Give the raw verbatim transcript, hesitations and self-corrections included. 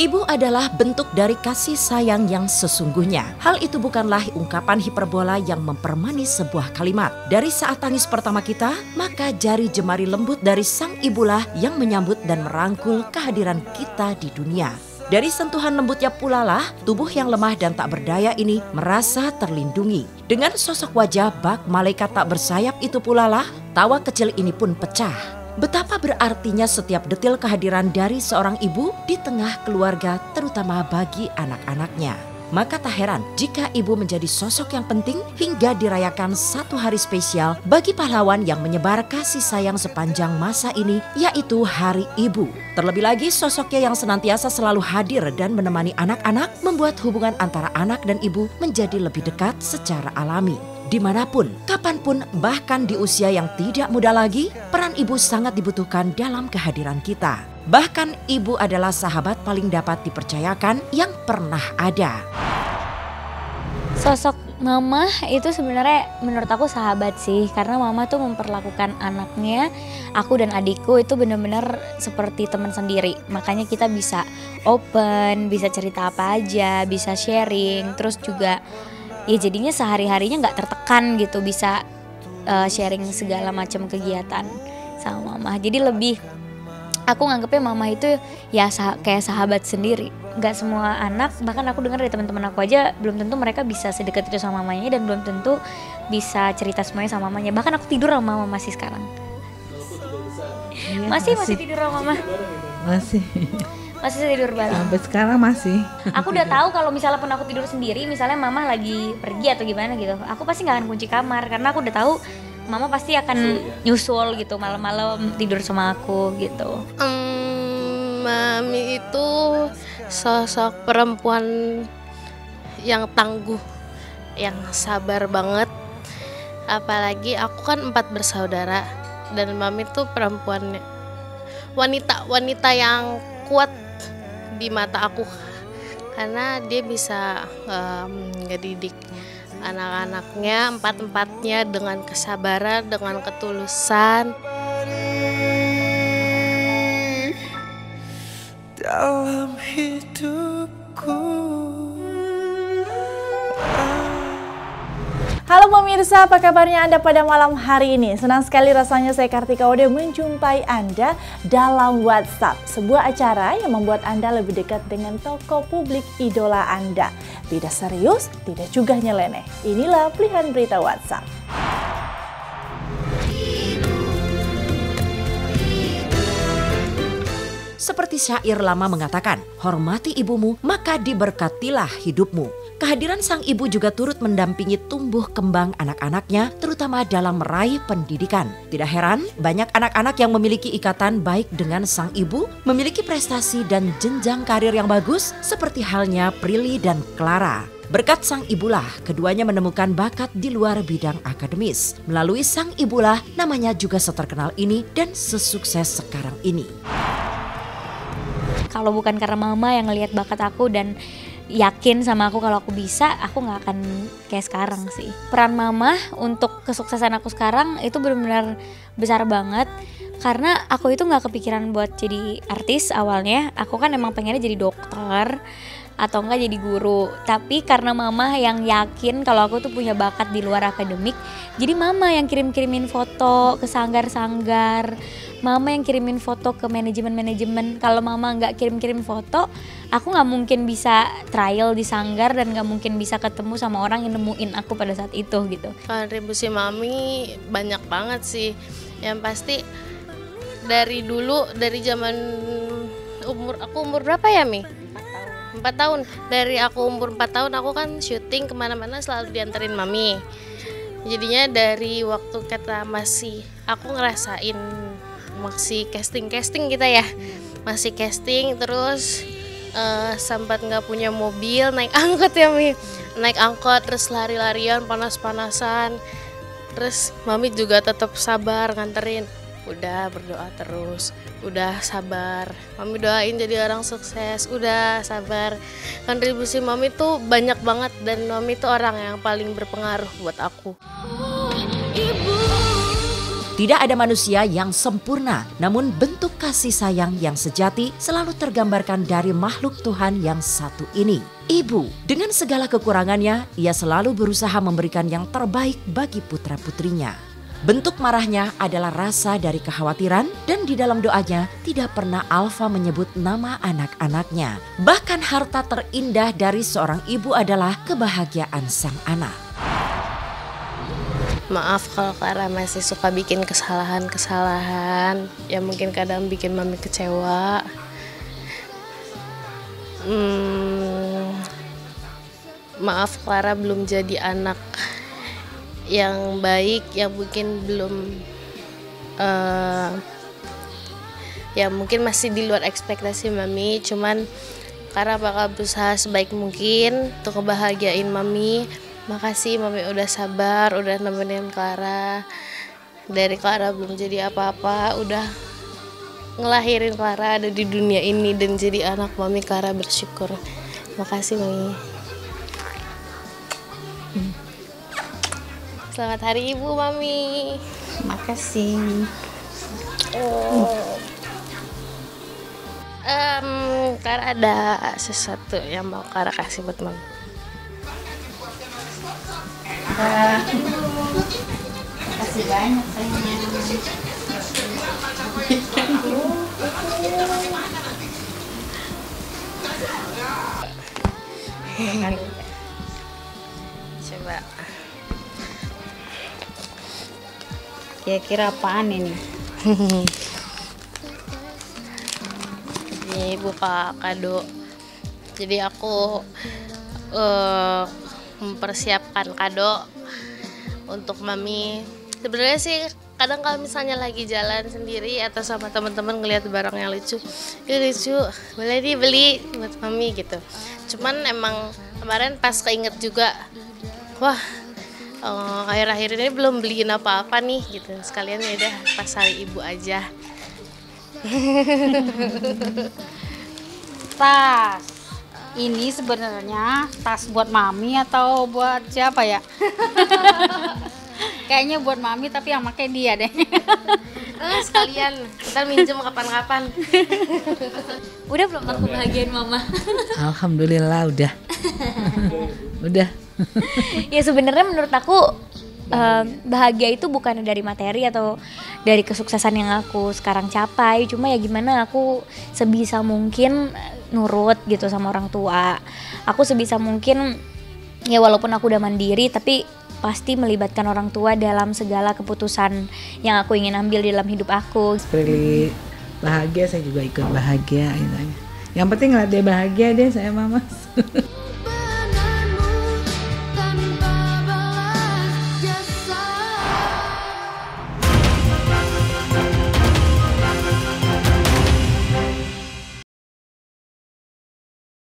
Ibu adalah bentuk dari kasih sayang yang sesungguhnya. Hal itu bukanlah ungkapan hiperbola yang mempermanis sebuah kalimat. Dari saat tangis pertama kita, maka jari jemari lembut dari sang ibulah yang menyambut dan merangkul kehadiran kita di dunia. Dari sentuhan lembutnya pula lah, tubuh yang lemah dan tak berdaya ini merasa terlindungi. Dengan sosok wajah bak malaikat tak bersayap itu pula lah, tawa kecil ini pun pecah. Betapa berartinya setiap detil kehadiran dari seorang ibu di tengah keluarga, terutama bagi anak-anaknya. Maka tak heran jika ibu menjadi sosok yang penting hingga dirayakan satu hari spesial bagi pahlawan yang menyebar kasih sayang sepanjang masa ini, yaitu Hari Ibu. Terlebih lagi sosoknya yang senantiasa selalu hadir dan menemani anak-anak membuat hubungan antara anak dan ibu menjadi lebih dekat secara alami. Dimanapun, kapanpun, bahkan di usia yang tidak muda lagi, peran ibu sangat dibutuhkan dalam kehadiran kita. Bahkan ibu adalah sahabat paling dapat dipercayakan yang pernah ada. Sosok mama itu sebenarnya menurut aku sahabat sih, karena mama tuh memperlakukan anaknya, aku dan adikku itu benar-benar seperti teman sendiri. Makanya kita bisa open, bisa cerita apa aja, bisa sharing, terus juga ya jadinya sehari-harinya nggak tertekan gitu, bisa uh, sharing segala macam kegiatan sama mama. Jadi lebih aku nganggepnya mama itu ya sah- kayak sahabat sendiri. Nggak semua anak, bahkan aku dengar dari teman-teman aku aja belum tentu mereka bisa sedekat itu sama mamanya, dan belum tentu bisa cerita semuanya sama mamanya. Bahkan aku tidur sama mama masih sekarang. Iya, masih masih tidur sama mama. Masih. Masih tidur bareng. Sampai sekarang masih. Aku udah tahu kalau misalnya pun aku tidur sendiri, misalnya mama lagi pergi atau gimana gitu, aku pasti nggak akan kunci kamar karena aku udah tahu mama pasti akan nyusul gitu malam-malam tidur sama aku gitu. Um, Mami itu sosok perempuan yang tangguh, yang sabar banget. Apalagi aku kan empat bersaudara dan Mami tuh perempuan wanita wanita yang kuat di mata aku, karena dia bisa um, ngedidik anak-anaknya empat-empatnya dengan kesabaran, dengan ketulusan. Dalam hidupku. Halo pemirsa, apa kabarnya Anda pada malam hari ini? Senang sekali rasanya saya Kartika Ode menjumpai Anda dalam WhatsApp, sebuah acara yang membuat Anda lebih dekat dengan tokoh publik idola Anda. Tidak serius, tidak juga nyeleneh. Inilah pilihan berita WhatsApp. Seperti syair lama mengatakan, hormati ibumu maka diberkatilah hidupmu. Kehadiran sang ibu juga turut mendampingi tumbuh kembang anak-anaknya, terutama dalam meraih pendidikan. Tidak heran, banyak anak-anak yang memiliki ikatan baik dengan sang ibu, memiliki prestasi dan jenjang karir yang bagus, seperti halnya Prilly dan Clara. Berkat sang ibulah, keduanya menemukan bakat di luar bidang akademis. Melalui sang ibulah, namanya juga seterkenal ini dan sesukses sekarang ini. Kalau bukan karena mama yang ngelihat bakat aku dan yakin sama aku kalau aku bisa, aku nggak akan kayak sekarang sih. Peran mama untuk kesuksesan aku sekarang itu benar-benar besar banget, karena aku itu nggak kepikiran buat jadi artis awalnya. Aku kan emang pengennya jadi dokter atau enggak jadi guru, tapi karena mama yang yakin kalau aku tuh punya bakat di luar akademik, jadi mama yang kirim-kirimin foto ke sanggar-sanggar, mama yang kirimin foto ke manajemen-manajemen. Kalau mama nggak kirim-kirim foto, aku nggak mungkin bisa trial di sanggar dan nggak mungkin bisa ketemu sama orang yang nemuin aku pada saat itu gitu. Kontribusi Mami banyak banget sih. Yang pasti dari dulu, dari zaman umur aku umur berapa ya Mi? empat tahun. Dari aku umur empat tahun aku kan syuting kemana-mana selalu dianterin Mami. Jadinya dari waktu kita masih, aku ngerasain masih casting-casting kita ya, masih casting terus uh, sempat nggak punya mobil, naik angkot ya Mi, naik angkot terus lari-larian panas-panasan, terus Mami juga tetap sabar nganterin, udah berdoa terus, udah sabar, Mami doain jadi orang sukses, udah sabar. Kontribusi Mami tuh banyak banget dan Mami tuh orang yang paling berpengaruh buat aku. Tidak ada manusia yang sempurna, namun bentuk kasih sayang yang sejati selalu tergambarkan dari makhluk Tuhan yang satu ini. Ibu, dengan segala kekurangannya, ia selalu berusaha memberikan yang terbaik bagi putra-putrinya. Bentuk marahnya adalah rasa dari kekhawatiran dan di dalam doanya tidak pernah Alfa menyebut nama anak-anaknya. Bahkan harta terindah dari seorang ibu adalah kebahagiaan sang anak. Maaf kalau Clara masih suka bikin kesalahan-kesalahan yang mungkin kadang bikin mami kecewa. Hmm, maaf Clara belum jadi anak yang baik, yang mungkin belum, uh, yang mungkin masih di luar ekspektasi mami. Cuman Clara bakal berusaha sebaik mungkin untuk ngebahagiain mami. Makasih mami udah sabar, udah nemenin Clara. Dari Clara belum jadi apa-apa, udah ngelahirin Clara ada di dunia ini dan jadi anak mami. Clara bersyukur. Makasih mami. Selamat Hari Ibu mami. Makasih. Oh. Um, Clara ada sesuatu yang mau Clara kasih buat mami. Kasih banyak sayang. Coba. Kira-kira apaan ini? Ini buka kado. Jadi aku uh, mempersiapkan kado untuk mami. Sebenarnya sih kadang kalau misalnya lagi jalan sendiri atau sama teman-teman ngelihat barang yang lucu, ini lucu, boleh dibeli buat mami gitu. Cuman emang kemarin pas keinget juga, wah uh, akhir-akhir ini belum beliin apa-apa nih gitu. Sekalian ya udah pas hari ibu aja. Tas. Ini sebenarnya tas buat mami atau buat siapa ya? Kayaknya buat mami tapi yang pakai dia deh. Eh, sekalian kita minjem kapan-kapan. Udah belum aku bahagiain mama? Alhamdulillah udah. Udah. Ya sebenarnya menurut aku uh, bahagia itu bukan dari materi atau dari kesuksesan yang aku sekarang capai. Cuma ya gimana aku sebisa mungkin nurut gitu sama orang tua. Aku sebisa mungkin ya walaupun aku udah mandiri tapi pasti melibatkan orang tua dalam segala keputusan yang aku ingin ambil di dalam hidup aku. Prilly bahagia, saya juga ikut bahagia. Gitu. Yang penting ngeliat dia bahagia deh, saya mama.